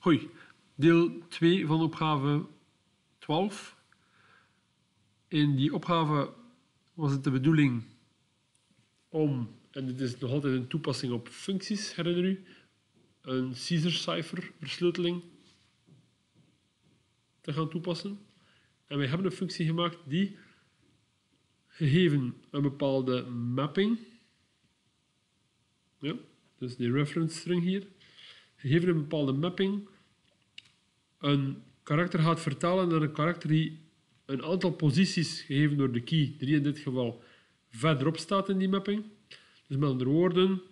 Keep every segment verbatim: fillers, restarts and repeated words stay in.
Hoi, deel twee van opgave twaalf. In die opgave was het de bedoeling om, en dit is nog altijd een toepassing op functies, herinner u, een Caesar-cijfer versleuteling te gaan toepassen. En wij hebben een functie gemaakt die, gegeven een bepaalde mapping, ja, dus die reference string hier, gegeven een bepaalde mapping, een karakter gaat vertalen naar een karakter die een aantal posities, gegeven door de key, drie in dit geval, verderop staat in die mapping. Dus met andere woorden,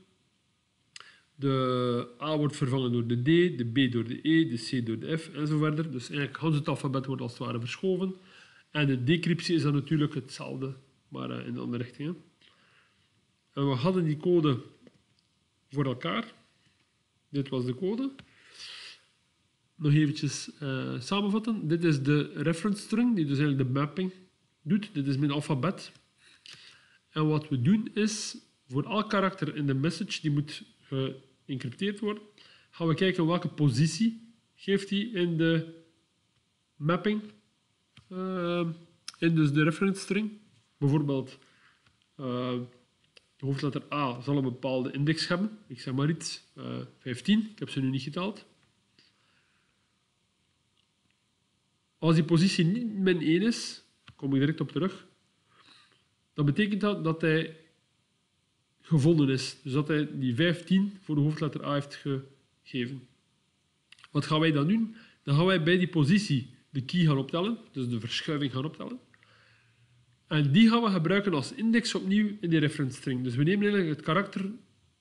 de A wordt vervangen door de D, de B door de E, de C door de F en zo verder. Dus eigenlijk Hans het alfabet wordt als het ware verschoven. En de decryptie is dan natuurlijk hetzelfde, maar in de andere richting. En we hadden die code voor elkaar. Dit was de code. Nog eventjes uh, samenvatten. Dit is de reference string, die dus eigenlijk de mapping doet. Dit is mijn alfabet. En wat we doen is, voor elk karakter in de message die moet geëncrypteerd worden, gaan we kijken welke positie geeft hij in de mapping. Uh, in dus de reference string. Bijvoorbeeld, uh, de hoofdletter A zal een bepaalde index hebben. Ik zeg maar iets, uh, vijftien. Ik heb ze nu niet geteld. Als die positie niet min één is, kom ik direct op terug, dan betekent dat dat hij gevonden is. Dus dat hij die vijftien voor de hoofdletter A heeft gegeven. Wat gaan wij dan doen? Dan gaan wij bij die positie de key gaan optellen, dus de verschuiving gaan optellen. En die gaan we gebruiken als index opnieuw in die reference string. Dus we nemen eigenlijk het karakter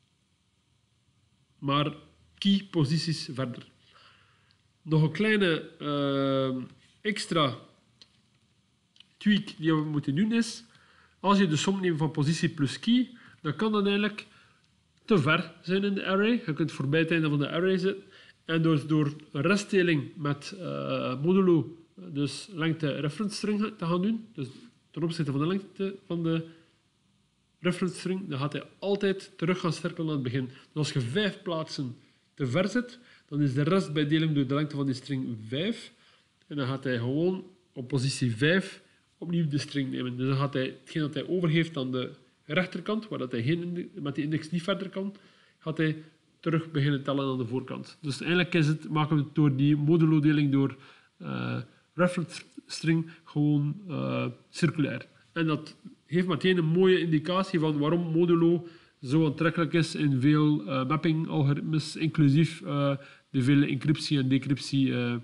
maar key posities verder. Nog een kleine uh, extra tweak die we moeten doen is, als je de som neemt van positie plus key, dan kan dat eigenlijk te ver zijn in de array. Je kunt voorbij het einde van de array zitten. En door, door een restdeling met uh, modulo, dus lengte reference string te gaan doen, dus ten opzichte van de lengte van de reference string, dan gaat hij altijd terug gaan cirkelen naar het begin. Dus als je vijf plaatsen te ver zit, dan is de rest bij deling door de lengte van die string vijf. En dan gaat hij gewoon op positie vijf opnieuw de string nemen. Dus dan gaat hij hetgeen dat hij overgeeft aan de rechterkant, waar dat hij geen, met die index niet verder kan, gaat hij terug beginnen tellen aan de voorkant. Dus eigenlijk is het, maken we het door die modulo-deling door uh, reference string gewoon uh, circulair. En dat geeft meteen een mooie indicatie van waarom modulo zo aantrekkelijk is in veel uh, mapping-algoritmes, inclusief uh, de vele encryptie- en decryptie-ideeën.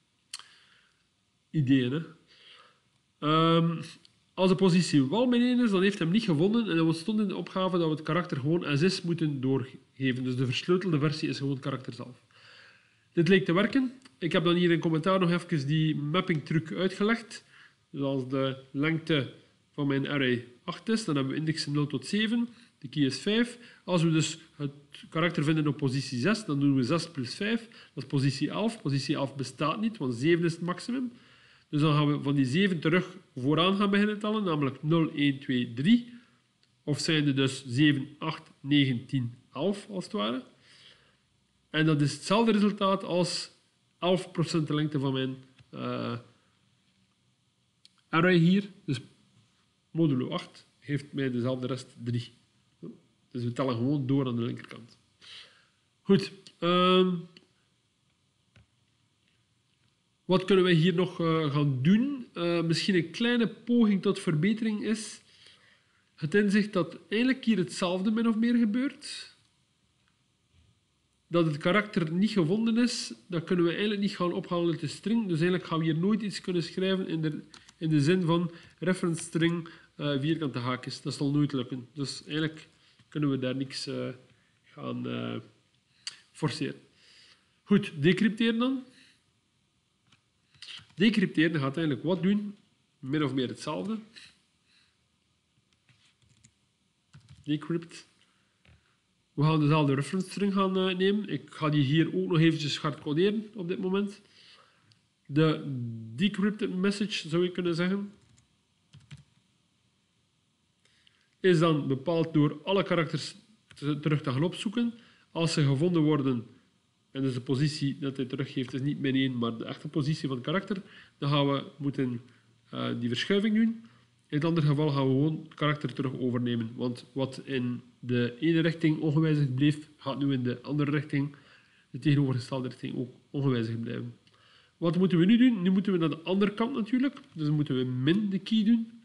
Uh, um, als de positie wel min één is, dan heeft hij hem niet gevonden en dan stond in de opgave dat we het karakter gewoon as is moeten doorgeven. Dus de versleutelde versie is gewoon het karakter zelf. Dit leek te werken. Ik heb dan hier in commentaar nog even die mapping-truc uitgelegd. Dus als de lengte van mijn array acht is, dan hebben we indexen nul tot zeven. De key is vijf. Als we dus het karakter vinden op positie zes, dan doen we zes plus vijf. Dat is positie elf. Positie elf bestaat niet, want zeven is het maximum. Dus dan gaan we van die zeven terug vooraan gaan beginnen tellen, namelijk nul, één, twee, drie. Of zijn er dus zeven, acht, negen, tien, elf als het ware. En dat is hetzelfde resultaat als elf procent de lengte van mijn uh, array hier. Dus modulo acht geeft mij dezelfde rest drie. Dus we tellen gewoon door aan de linkerkant. Goed. Uh, wat kunnen we hier nog uh, gaan doen? Uh, misschien een kleine poging tot verbetering is het inzicht dat eigenlijk hier hetzelfde min of meer gebeurt. Dat het karakter niet gevonden is, dat kunnen we eigenlijk niet gaan ophalen uit de string. Dus eigenlijk gaan we hier nooit iets kunnen schrijven in de, in de zin van reference string uh, vierkante haakjes. Dat zal nooit lukken. Dus eigenlijk kunnen we daar niks uh, gaan uh, forceren. Goed, decrypteren dan. Decrypteren gaat eigenlijk wat doen? Min of meer hetzelfde. Decrypt. We gaan dezelfde reference string gaan uh, nemen. Ik ga die hier ook nog eventjes hard coderen op dit moment. De decrypted message, zou je kunnen zeggen, is dan bepaald door alle karakters te, terug te gaan opzoeken. Als ze gevonden worden, en dus de positie dat hij teruggeeft is niet min één, maar de echte positie van het karakter, dan gaan we moeten uh, die verschuiving doen. In het andere geval gaan we gewoon het karakter terug overnemen. Want wat in de ene richting ongewijzigd bleef, gaat nu in de andere richting, de tegenovergestelde richting, ook ongewijzigd blijven. Wat moeten we nu doen? Nu moeten we naar de andere kant natuurlijk. Dus dan moeten we min de key doen.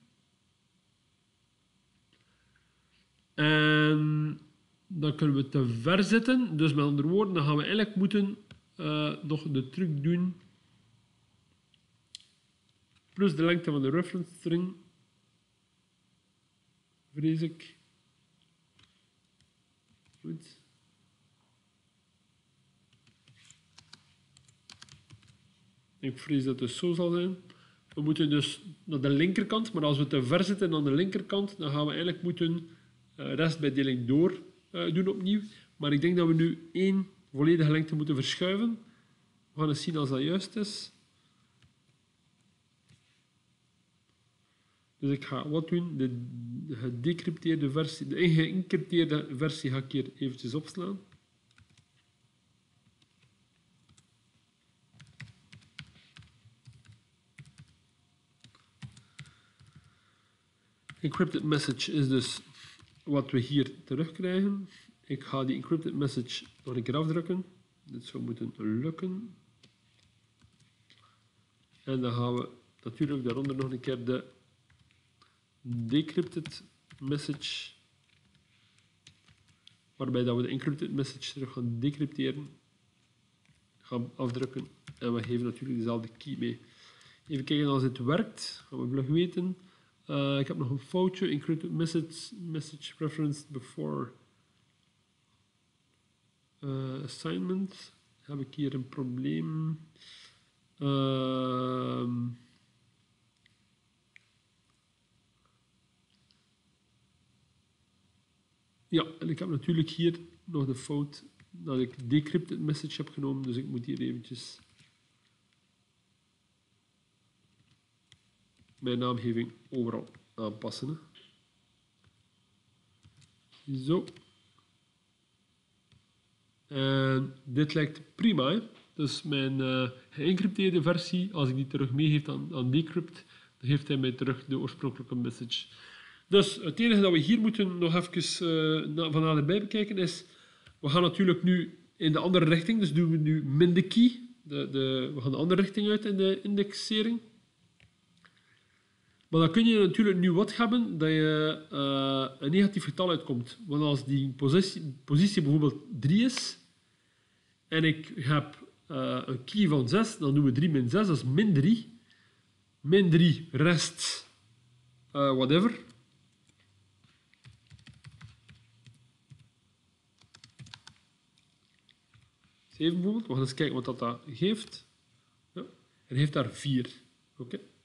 En dan kunnen we te ver zitten. Dus met andere woorden, dan gaan we eigenlijk moeten uh, nog de truc doen. Plus de lengte van de reference string. Vrees ik. Goed. Ik vrees dat het dus zo zal zijn. We moeten dus naar de linkerkant, maar als we te ver zitten aan de linkerkant, dan gaan we eigenlijk moeten uh, rest bij deling door uh, doen opnieuw. Maar ik denk dat we nu één volledige lengte moeten verschuiven. We gaan eens zien als dat juist is. Dus ik ga wat doen? De gedecrypteerde versie, de geïncrypteerde versie ga ik hier eventjes opslaan. Encrypted message is dus wat we hier terugkrijgen. Ik ga die encrypted message nog een keer afdrukken. Dit zou moeten lukken. En dan gaan we natuurlijk daaronder nog een keer de decrypted message, waarbij dat we de encrypted message terug gaan decrypteren, gaan afdrukken en we geven natuurlijk dezelfde key mee. Even kijken als het werkt, gaan we vlug weten. Uh, ik heb nog een foutje, encrypted message, message referenced before uh, assignment. Heb ik hier een probleem. Uh, Ja, en ik heb natuurlijk hier nog de fout dat ik decrypted message heb genomen, dus ik moet hier eventjes mijn naamgeving overal aanpassen. Hè. Zo. En dit lijkt prima. Hè. Dus mijn uh, geëncrypteerde versie, als ik die terug meegeef aan, aan decrypt, dan geeft hij mij terug de oorspronkelijke message. Dus het enige dat we hier moeten nog even uh, van naderbij bekijken is, we gaan natuurlijk nu in de andere richting, dus doen we nu min de key. De, de, we gaan de andere richting uit in de indexering. Maar dan kun je natuurlijk nu wat hebben, dat je uh, een negatief getal uitkomt. Want als die positie, positie bijvoorbeeld drie is, en ik heb uh, een key van zes, dan doen we drie min zes, dat is min drie. Min drie rest uh, whatever. zeven bijvoorbeeld. We gaan eens kijken wat dat, dat geeft. Ja. En heeft daar vier. Oké. Okay.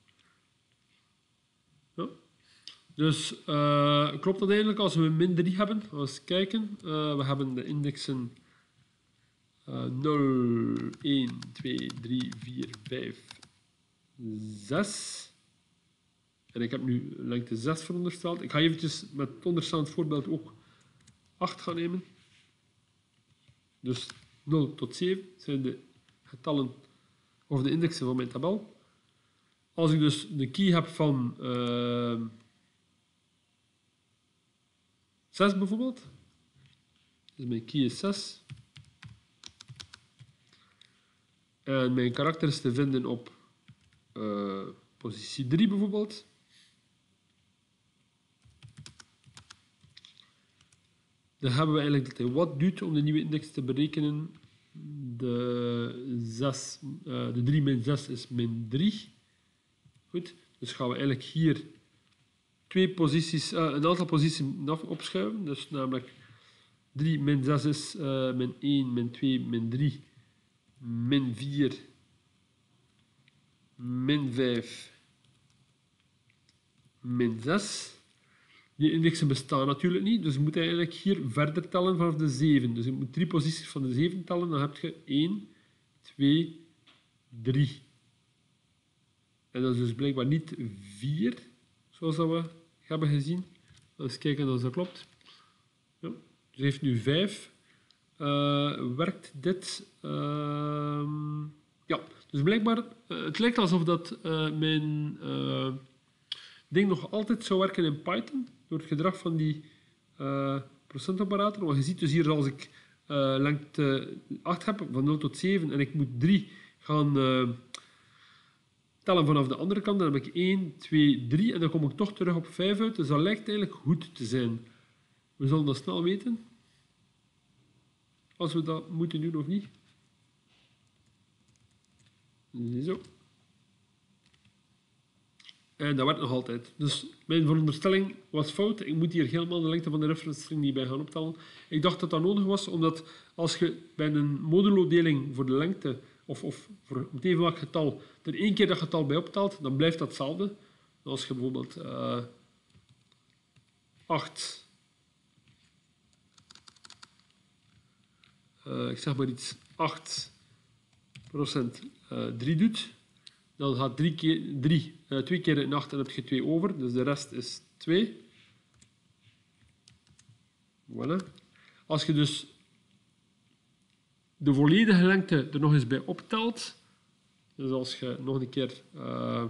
Ja. Dus uh, klopt dat eigenlijk als we min drie hebben? Gaan we eens kijken. Uh, we hebben de indexen uh, nul, één, twee, drie, vier, vijf, zes. En ik heb nu lengte zes verondersteld. Ik ga eventjes met het onderstaand voorbeeld ook acht gaan nemen. Dus nul tot zeven zijn de getallen of de indexen van mijn tabel. Als ik dus de key heb van uh, zes bijvoorbeeld, dus mijn key is zes, en mijn karakter is te vinden op uh, positie drie bijvoorbeeld, dan hebben we eigenlijk dat hij wat doet om de nieuwe index te berekenen. De, zes, uh, de drie min zes is min drie. Goed, dus gaan we eigenlijk hier twee posities, uh, een aantal posities opschuiven. Dus namelijk drie min zes is uh, min één, min twee, min drie, min vier, min vijf, min zes. Die indexen bestaan natuurlijk niet, dus je moet eigenlijk hier verder tellen vanaf de zeven. Dus je moet drie posities van de zeven tellen, dan heb je één, twee, drie. En dat is dus blijkbaar niet vier, zoals dat we hebben gezien. Eens kijken of dat klopt. Ja. Dus heeft nu vijf uh, werkt dit. Uh, ja, dus blijkbaar, uh, het lijkt alsof dat uh, mijn uh, ding nog altijd zou werken in Python, door het gedrag van die uh, procentoperator. Want je ziet dus hier, als ik uh, lengte acht heb, van nul tot zeven, en ik moet drie gaan uh, tellen vanaf de andere kant, dan heb ik één, twee, drie, en dan kom ik toch terug op vijf uit. Dus dat lijkt eigenlijk goed te zijn. We zullen dat snel weten. Als we dat moeten doen of niet. Zo. En dat werkt nog altijd. Dus mijn veronderstelling was fout. Ik moet hier helemaal de lengte van de reference string niet bij gaan optellen. Ik dacht dat dat nodig was, omdat als je bij een modulo-deling voor de lengte, of, of voor het even welk getal, er één keer dat getal bij optelt, dan blijft dat hetzelfde. Als je bijvoorbeeld uh, acht, uh, ik zeg maar iets, acht procent uh, drie doet, dan gaat drie keer, drie, uh, twee keer in acht en heb je twee over, dus de rest is twee. Voilà. Als je dus de volledige lengte er nog eens bij optelt, dus als je nog een keer uh,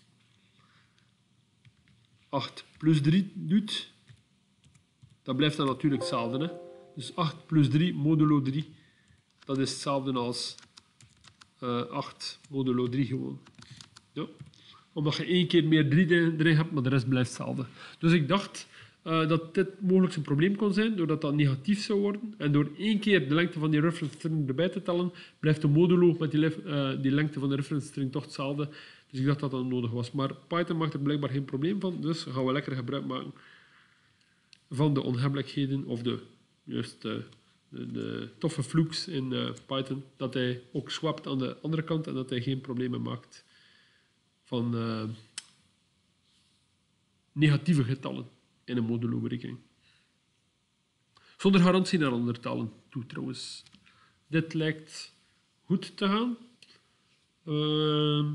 acht plus drie doet, dan blijft dat natuurlijk hetzelfde. Hè? Dus acht plus drie modulo drie, dat is hetzelfde als uh, acht modulo drie gewoon. Ja. Omdat je één keer meer drie erin hebt, maar de rest blijft hetzelfde. Dus ik dacht uh, dat dit mogelijk een probleem kon zijn, doordat dat negatief zou worden. En door één keer de lengte van die reference string erbij te tellen, blijft de modulo met die, uh, die lengte van de reference string toch hetzelfde. Dus ik dacht dat dat nodig was. Maar Python maakt er blijkbaar geen probleem van, dus gaan we lekker gebruik maken van de onhebbelijkheden of de, juist, uh, de, de toffe flukes in uh, Python. Dat hij ook swapt aan de andere kant en dat hij geen problemen maakt van uh, negatieve getallen in een modulo-berekening. Zonder garantie naar andere talen toe trouwens. Dit lijkt goed te gaan. Uh,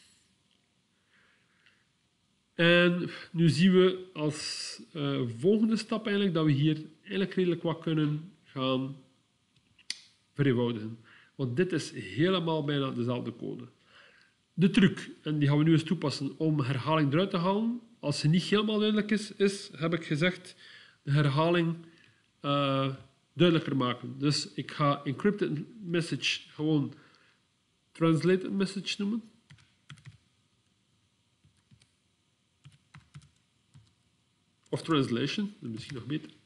en nu zien we als uh, volgende stap eigenlijk dat we hier eigenlijk redelijk wat kunnen gaan vereenvoudigen. Want dit is helemaal bijna dezelfde code. De truc, en die gaan we nu eens toepassen om herhaling eruit te halen. Als ze niet helemaal duidelijk is, is heb ik gezegd, de herhaling uh, duidelijker maken. Dus ik ga encrypted message gewoon translated message noemen. Of translation, dat is misschien nog beter.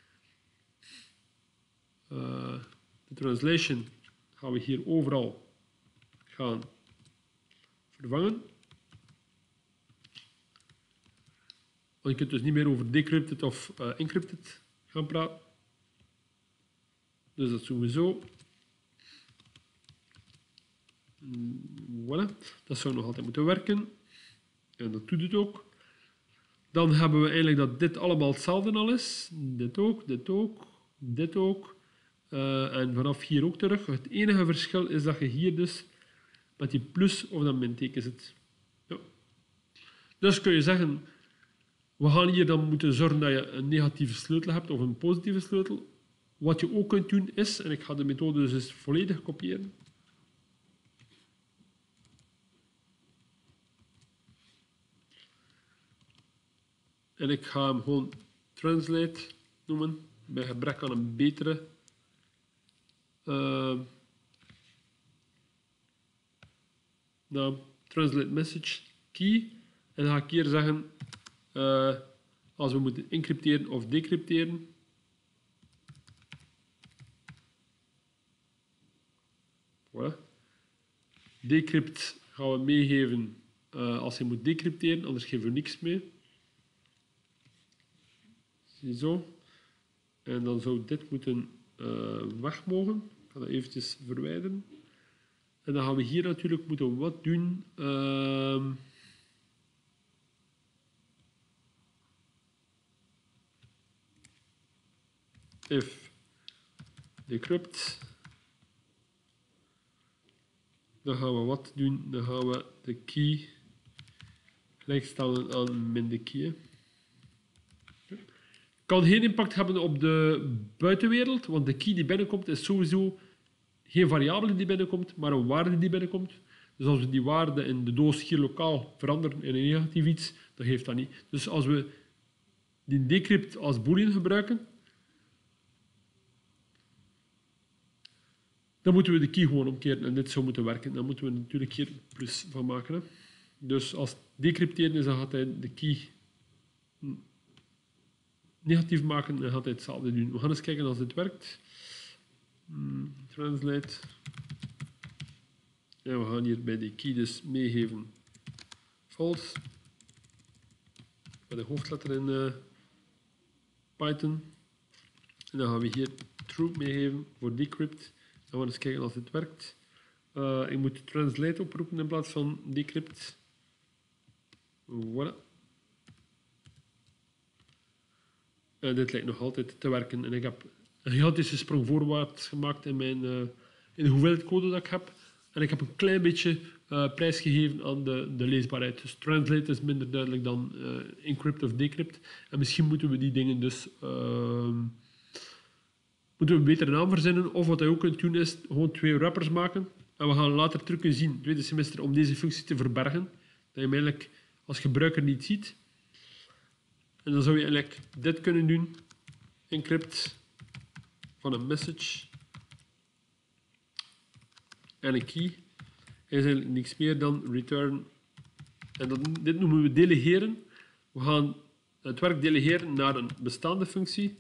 Uh, de translation gaan we hier overal gaan vervangen. Want je kunt dus niet meer over decrypted of uh, encrypted gaan praten. Dus dat doen we zo. Voilà. Dat zou nog altijd moeten werken. En dat doet het ook. Dan hebben we eigenlijk dat dit allemaal hetzelfde al is. Dit ook, dit ook, dit ook. Uh, en vanaf hier ook terug. Het enige verschil is dat je hier dus met die plus of dat minteken zit. Ja. Dus kun je zeggen, we gaan hier dan moeten zorgen dat je een negatieve sleutel hebt of een positieve sleutel. Wat je ook kunt doen is, en ik ga de methode dus eens volledig kopiëren. En ik ga hem gewoon translate noemen, bij gebrek aan een betere uh, naam. Translate message key. En dan ga ik hier zeggen, uh, als we moeten encrypteren of decrypteren. Voilà. Decrypt gaan we meegeven uh, als je moet decrypteren, anders geven we niks mee. Ziezo. En dan zou dit moeten uh, weg mogen. Ik ga dat eventjes verwijderen. En dan gaan we hier natuurlijk moeten wat doen. Uh, if decrypt. Dan gaan we wat doen? Dan gaan we de key gelijkstellen aan min de key. Kan geen impact hebben op de buitenwereld, want de key die binnenkomt is sowieso geen variabele die binnenkomt, maar een waarde die binnenkomt. Dus als we die waarde in de doos hier lokaal veranderen in een negatief iets, dan geeft dat niet. Dus als we die decrypt als boolean gebruiken, dan moeten we de key gewoon omkeren en dit zou moeten werken. Dan moeten we natuurlijk hier plus van maken. Hè. Dus als het decrypteren is, dan gaat hij de key negatief maken en dan gaat hij hetzelfde doen. We gaan eens kijken als dit werkt. Hmm, translate. En we gaan hier bij de key dus meegeven false. Bij de hoofdletter in uh, Python. En dan gaan we hier true meegeven voor decrypt. Dan gaan we eens kijken als dit werkt. Uh, ik moet translate oproepen in plaats van decrypt. Voilà. En dit lijkt nog altijd te werken. En ik heb een gigantische sprong voorwaarts gemaakt in, mijn, uh, in de hoeveelheid code dat ik heb. En ik heb een klein beetje uh, prijs gegeven aan de, de leesbaarheid. Dus translate is minder duidelijk dan uh, encrypt of decrypt. En misschien moeten we die dingen dus... Uh, moeten we een betere naam verzinnen. Of wat je ook kunt doen is gewoon twee wrappers maken. En we gaan later terug kunnen zien, tweede semester, om deze functie te verbergen. Dat je hem eigenlijk als gebruiker niet ziet. En dan zou je eigenlijk dit kunnen doen. Encrypt van een message. En een key is eigenlijk niks meer dan return. En dat, dit noemen we delegeren. We gaan het werk delegeren naar een bestaande functie.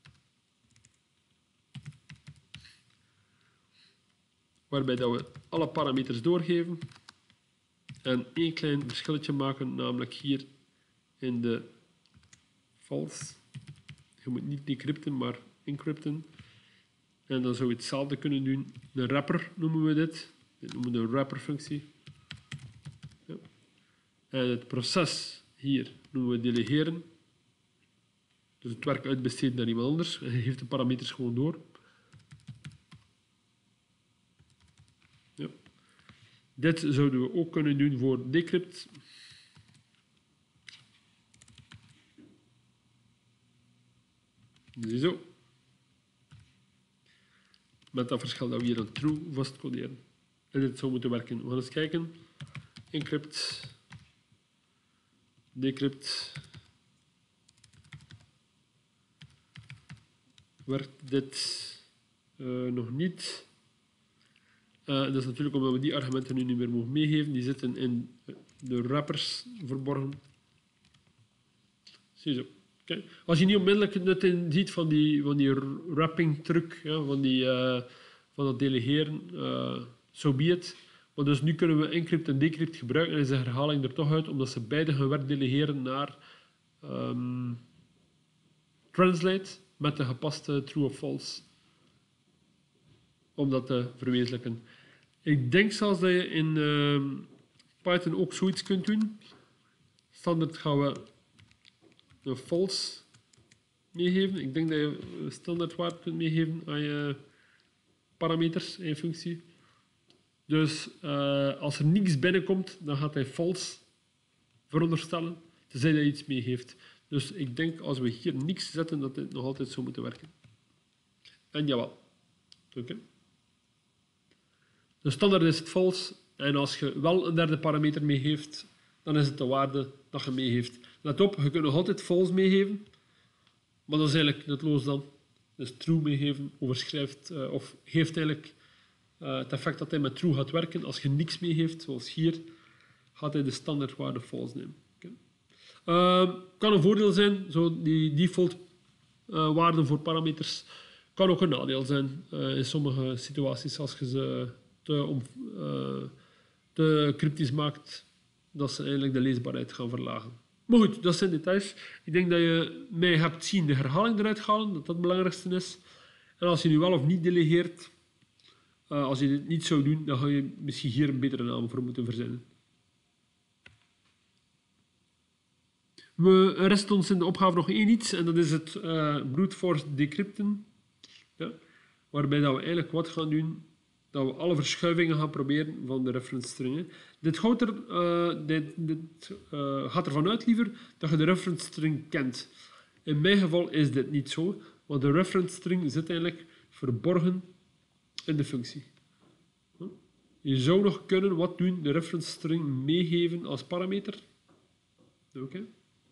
Waarbij dat we alle parameters doorgeven. En één klein verschilletje maken, namelijk hier in de false. Je moet niet decrypten, maar encrypten. En dan zou je hetzelfde kunnen doen. Een wrapper noemen we dit. Dit noemen we de wrapper-functie. Ja. En het proces hier noemen we delegeren. Dus het werk uitbesteden naar iemand anders. En je geeft de parameters gewoon door. Ja. Dit zouden we ook kunnen doen voor decrypt. Ziezo. Met dat verschil dat we hier een true vastcoderen. En dit zou moeten werken. We gaan eens kijken. Encrypt. Decrypt. Werkt dit uh, nog niet? Uh, dat is natuurlijk omdat we die argumenten nu niet meer mogen meegeven. Die zitten in de wrappers verborgen. Ziezo. Okay. Als je niet onmiddellijk het nut in ziet van die, van die wrapping truc, ja, van, die, uh, van dat delegeren, uh, so be it. Maar dus nu kunnen we encrypt en decrypt gebruiken en is de herhaling er toch uit, omdat ze beide hun werk delegeren naar um, translate met de gepaste true of false. Om dat te verwezenlijken. Ik denk zelfs dat je in uh, Python ook zoiets kunt doen. Standaard gaan we een false meegeven. Ik denk dat je standaard waarde kunt meegeven aan je parameters in je functie. Dus uh, als er niets binnenkomt, dan gaat hij false veronderstellen, tenzij hij iets meegeeft. Dus ik denk als we hier niks zetten, dat dit nog altijd zou moeten werken. En jawel. Oké. Okay. De standaard is het false. En als je wel een derde parameter meegeeft, dan is het de waarde dat je meegeeft. Let op, je kunt nog altijd false meegeven. Maar dat is eigenlijk nutteloos dan. Dus true meegeven overschrijft, uh, of geeft eigenlijk uh, het effect dat hij met true gaat werken. Als je niks meegeeft, zoals hier, gaat hij de standaardwaarde false nemen. Okay. Uh, kan een voordeel zijn, zo die default uh, waarden voor parameters. Kan ook een nadeel zijn uh, in sommige situaties als je ze te, om, uh, te cryptisch maakt, dat ze eigenlijk de leesbaarheid gaan verlagen. Maar goed, dat zijn details. Ik denk dat je mij hebt zien de herhaling eruit halen, dat dat het belangrijkste is. En als je nu wel of niet delegeert, uh, als je dit niet zou doen, dan ga je misschien hier een betere naam voor moeten verzinnen. We rest ons in de opgave nog één iets, en dat is het uh, brute force decrypten. Ja, waarbij dat we eigenlijk wat gaan doen, dat we alle verschuivingen gaan proberen van de reference string. Dit, gaat, er, uh, dit, dit uh, gaat ervan uit liever dat je de reference string kent. In mijn geval is dit niet zo, want de reference string zit eigenlijk verborgen in de functie. Je zou nog kunnen wat doen, de reference string meegeven als parameter. Oké. Okay.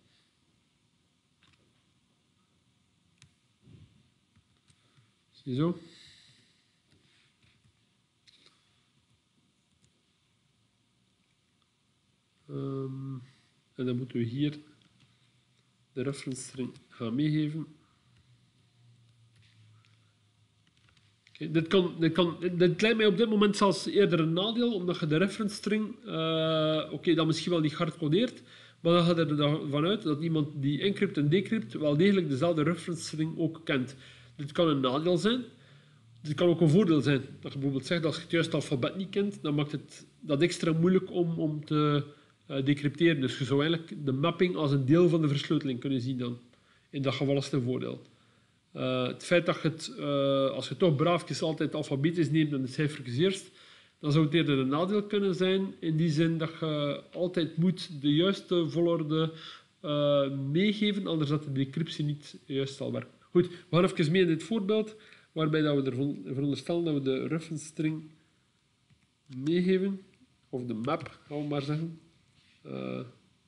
Ziezo. Um, en dan moeten we hier de reference string gaan meegeven. Okay, dit, kan, dit, kan, dit lijkt mij op dit moment zelfs eerder een nadeel, omdat je de reference string, uh, oké, okay, dat misschien wel niet hard codeert, maar dan gaat er ervan uit dat iemand die encrypt en decrypt wel degelijk dezelfde reference string ook kent. Dit kan een nadeel zijn. Dit kan ook een voordeel zijn. Dat je bijvoorbeeld zegt, als je het juiste alfabet niet kent, dan maakt het dat extra moeilijk om, om te uh, decrypteren. Dus je zou eigenlijk de mapping als een deel van de versleuteling kunnen zien dan. In dat geval is het een voordeel. Uh, het feit dat je het, uh, als je toch braafjes altijd alfabetisch neemt en de cijfertjes eerst, dan zou het eerder een nadeel kunnen zijn, in die zin dat je altijd moet de juiste volgorde uh, meegeven, anders dat de decryptie niet juist zal werken. Goed, we gaan even mee in dit voorbeeld, waarbij dat we ervan veronderstellen dat we de reference string meegeven, of de map, gaan we maar zeggen. Uh,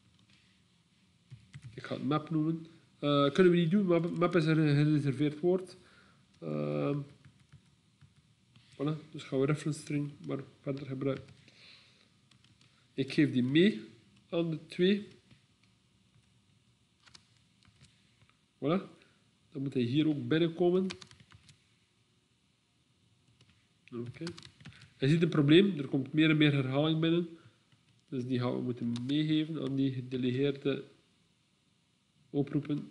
ik ga het map noemen. Uh, kunnen we niet doen, map, map is een gereserveerd woord. Uh, voilà, dus gaan we reference string maar verder gebruiken. Ik geef die mee aan de twee. Voilà, dan moet hij hier ook binnenkomen. Oké. Okay. Je ziet een probleem, er komt meer en meer herhaling binnen. Dus die gaan we moeten meegeven aan die gedelegeerde oproepen.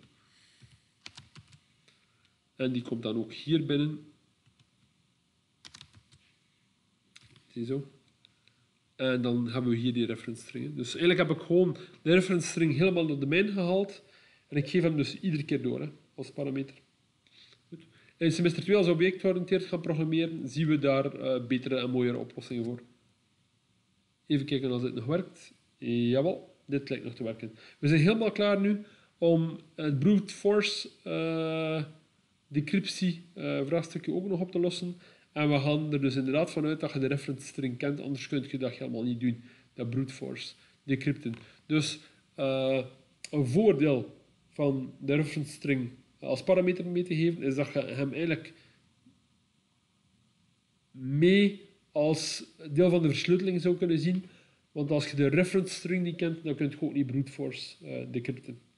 En die komt dan ook hier binnen. Ziezo. En dan hebben we hier die reference string. Dus eigenlijk heb ik gewoon de reference string helemaal naar de mijn gehaald. En ik geef hem dus iedere keer door, hè, als parameter. Goed. In semester twee, als we objectgeoriënteerd gaan programmeren, zien we daar uh, betere en mooiere oplossingen voor. Even kijken of dit nog werkt. Jawel, dit lijkt nog te werken. We zijn helemaal klaar nu om het brute force uh, decryptie uh, vraagstukje ook nog op te lossen. En we gaan er dus inderdaad vanuit dat je de reference string kent, anders kun je dat helemaal niet doen. Dat brute force decrypten. Dus uh, een voordeel van de reference string als parameter mee te geven, is dat je hem eigenlijk mee als deel van de versleuteling zou kunnen zien. Want als je de reference string niet kent, dan kun je ook niet brute force uh, decrypten.